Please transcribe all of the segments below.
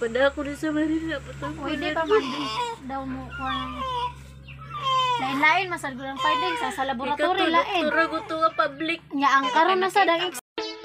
Pada ako na sa Manila. Pwede pa man daw mo kung lain-lain masal gulang finding sa laboratory lain. Ikaw gusto nga public. Nya ang karon na sa dang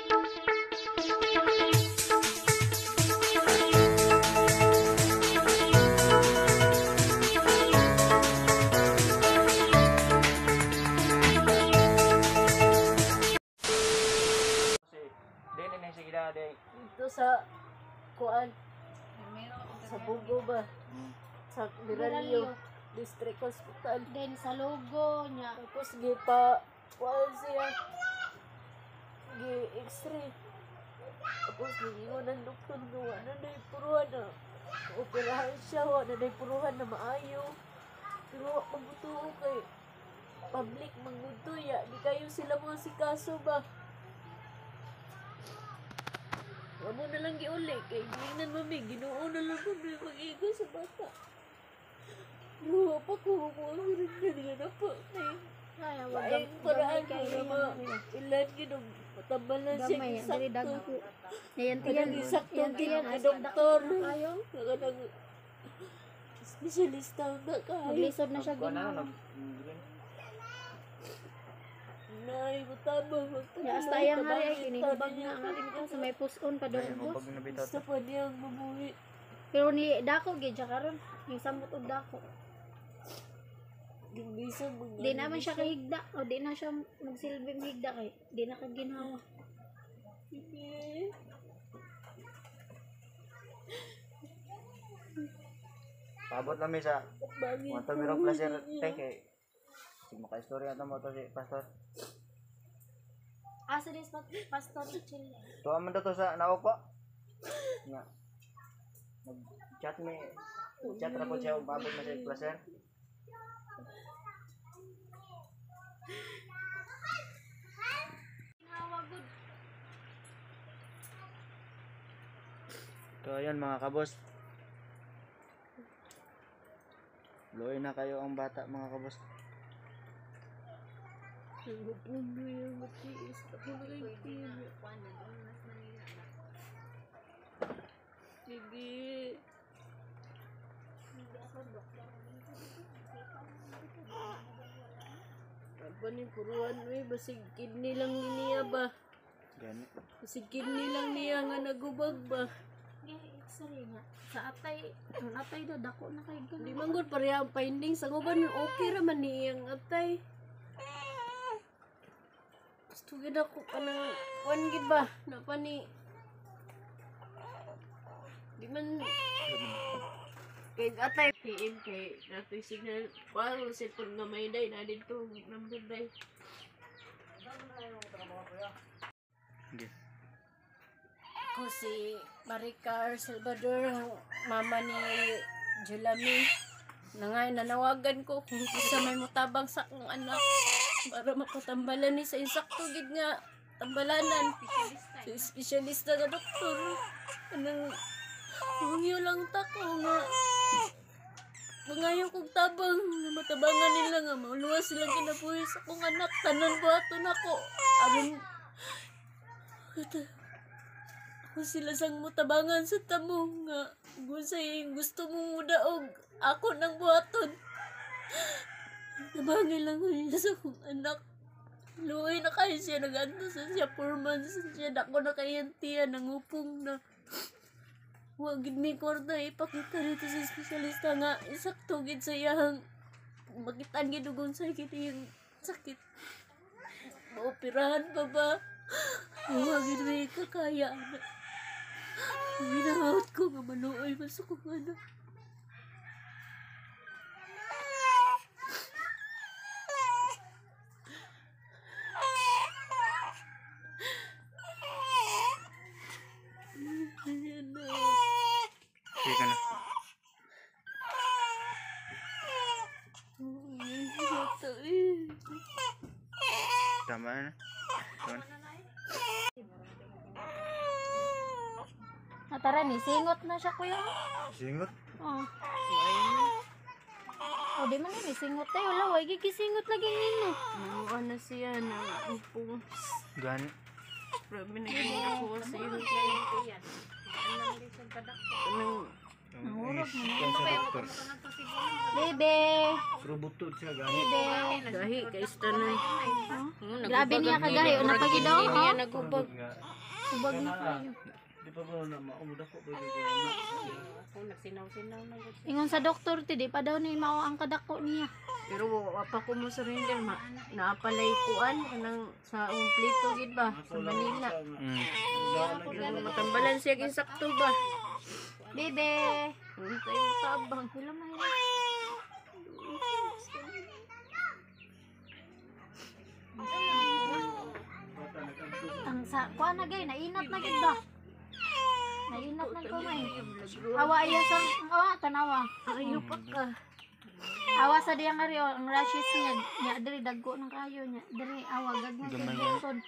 Ito sa kuan sa Bugo ba? Sa Miralio District Hospital. then sa logo nya. Tapos gipa kuan siya gi x-ray. Tapos giingon ng doktor no ano na puruhan na operahan siya wala na puruhan na maayo. Pero mabuto kay public manguto ya di kayo sila mo si kaso ba? Amo na lang giuli kay giingnan mami Ginoo na lang ko mag-igo sa bata. Luwa pa ko rin na na po. Ay, Ay, paraan ko na ilan ginong matambalan siya isakto. Yan Isakto din na doktor. Nagandang specialista na ka. Maglisod na siya ginawa. Nay, matabang. Ya hasta yang hari kini hubag na ang alim ko sa may puson pa doon bus. Gusto pa niyang mabuhi. Pero ni dako gid siya karon, yung samot og dako. Di naman siya kahigda o di na siya magsilbing higda kay di na kaginawa. Sige. Pabot namin sa mga mirong placer kay maka-istorya na mo to si Pastor. Asa dis pastor chill. To man to sa naupo. Nga. Nag-chat me. Chat ra po siya pabot na sa placer. So ayun mga kabos. Luoy na kayo ang bata mga kabos. Puno yung matiis. Ako na lang pili. Sige. Apa ni puruan we basig kidney lang niya ba? Gani. Basig kidney lang niya nga nagubag ba? X-ray nga. Sa atay, ang atay daw dako na kay Di ganun. man gud pareha ang findings. Ang uban okay ra man niyang atay. Gusto gid ako kanang kuan gid ba? Napa ni di man kay atay PM kay nato signal paro cellphone nga may day na dito number day. Okay. Ako si Maricar Salvador, ang mama ni Julami. Nangay nanawagan ko kung isa may mutabang sa akong anak para mapatambalan ni sa insakto gid nga tambalanan. Si espesyalista nga doktor. Anong hungyo lang tako nga mangayo kong tabang na matabangan nila nga mauluwas silang kinabuhi sa akong anak. Tanan buhaton ako. Aron kung sila sang mutabangan sa tamo nga gusto mong mudaog ako nang buhaton. Tabangin lang ko niya sa akong anak. Luoy na kayo siya nag-anto sa siya 4 months siya dako na kayantiya nangupong na huwag gid mi kwarta ipakita dito sa espesyalista nga isakto gid sa iyang makitaan gid ugon sa gid yung sakit. Maoperahan pa ba? Huwag gid mi kakaya. Minahot ko nga manuoy masuk kong anak. Okay ka na. Tama na. Tama na. Natara ni singot na siya kuya. Singot. Oh. Oh, di man ni singot tayo wala way gigisingot lagi nino. Ano siya na upong. Gani. Grabe na gini ako sa iyo. Anong Turog mo Kung sa doktor. Bebe. Pero butod siya gani. Bebe. Gahi kay istanay. Grabe niya kagahi. O napagi daw, ha? Nagubag. Subag na kayo. Di pa ko na maumuda ko pwede ko na. Ako nagsinaw-sinaw na gud. Ingon sa doktor, ti, di pa daw ni mao ang kadako niya. Pero wa pa ko mo surrender naapalay kuan kanang sa umplito gid ba sa Manila. Matambalan siya gid sakto ba. Bebe. Untay mo tabang. Hilam na hilam. Ang sa kuan na gay, nainat na gid ba? Nainat na ko may. Awa iya sa tanawa. Ayo pa ka. Awa sa diyang ari ang rashes niya. Nya diri dagko ng kayo niya. Diri awa gagmay kay sod.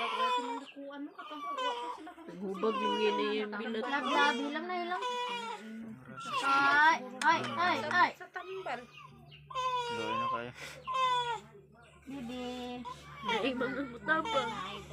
Hubag yung gini yung bilat. Lablab hilam na hilam. Ay, ay, ay, ay. Loy na kayo. Bibi. Dai mga mutabang.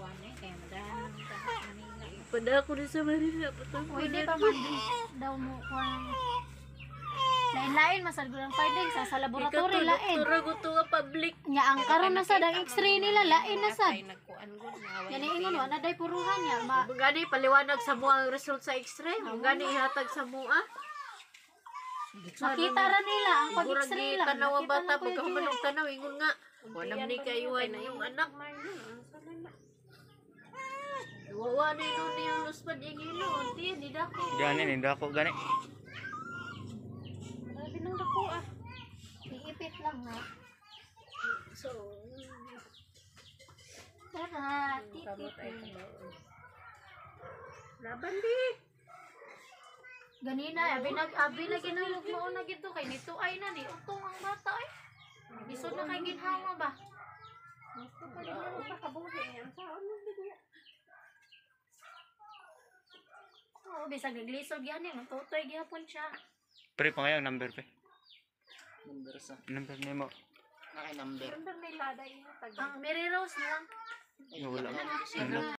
Pada ako rin sa Manila patang. Pwede pa man daw mo kuan. Lain-lain masal gurang finding sa laboratory lain. Doktora ko to nga public. Nya ang karon na sad ang X-ray nila lain na sad. Yan ingon wa na day puruhan niya. Gani paliwanag sa mo ang result sa X-ray. Gani ihatag sa mo ah. Makita ra nila ang pag-X-ray lang. Tanawa Nakita bata na ko pagkahuman ng tanaw ingon nga. Wala ni kayuhay na yung anak. Wawa na yun yung luspad yung ilo. Unti, hindi dako. Gani ni dako gani. Grabe nang dako ah. Iipit lang ha. So, Tara, kamot ay titipit. laban di. Ganina, abi na ginulog mo na gito kay nito ay na ni utong ang bata ay. Isod na kay ginhawa ba? Gusto pa rin na makabuhi niya. Saan mo bigyan? Oo, bisag naglisod yan eh. Matutoy gyapon siya. Pre pa ngayon number pe. Number sa. Number nimo. Nakay number. Ang Mary Rose na lang. Wala. Wala.